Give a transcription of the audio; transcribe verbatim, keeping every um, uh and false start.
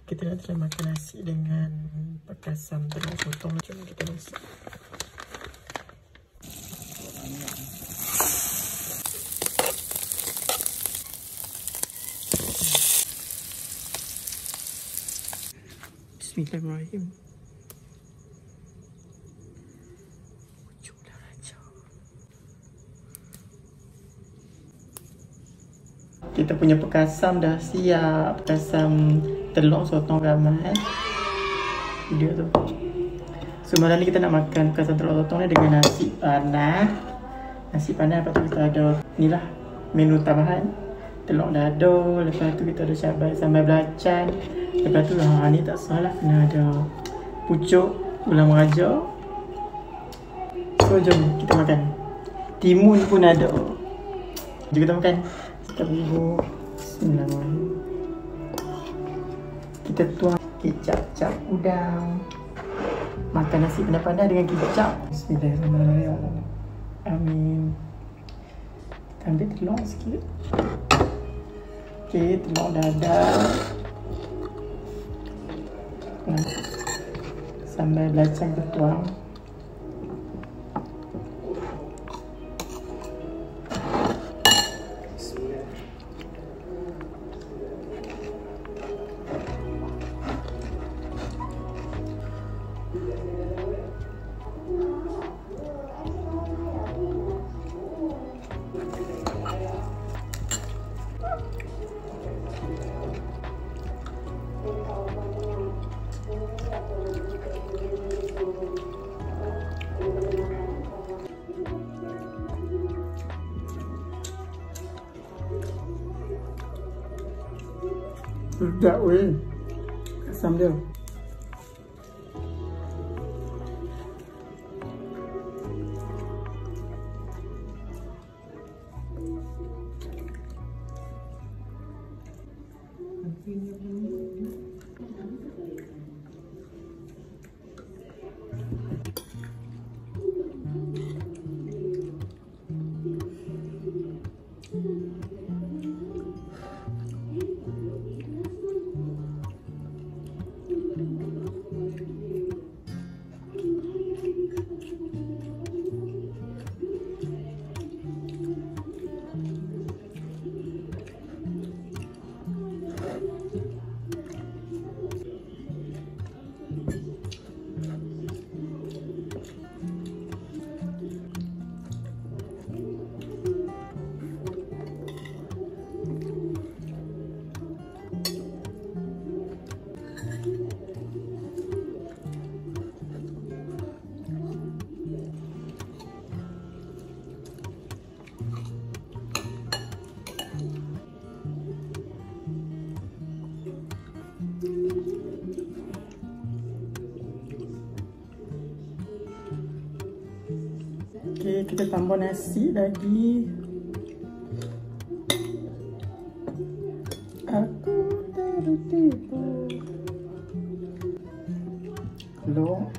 Kita nak try makan nasi dengan pakasam telur sotong. Jom kita masak. Bismillahirrahmanirrahim. Kita punya pakasam dah siap. Pakasam telur sotong ramai. Video tu. So malam ni kita nak makan pakasam telur sotong ni dengan nasi panas. Nasi panas, lepas tu kita ada ni lah menu tambahan. Telur dado, lepas tu kita ada cabai sambal belacan. Lepas tu ha, ni tak salah kena ada pucuk ulam raja. So jom kita makan. Timun pun ada. Jom kita makan. Terbuka. Bismillahirrahmanirrahim. Kita tuang kicap cap udang. Makan nasi pandai-pandai dengan kicap. Bismillahirrahmanirrahim. Amin. Kita ambil telur sikit. Okey, telur dadar. Nah, sambal belacan kita tuang. Sedap weh. Asam dia. Okey, kita tambah nasi lagi. Aku tertipu. Telur.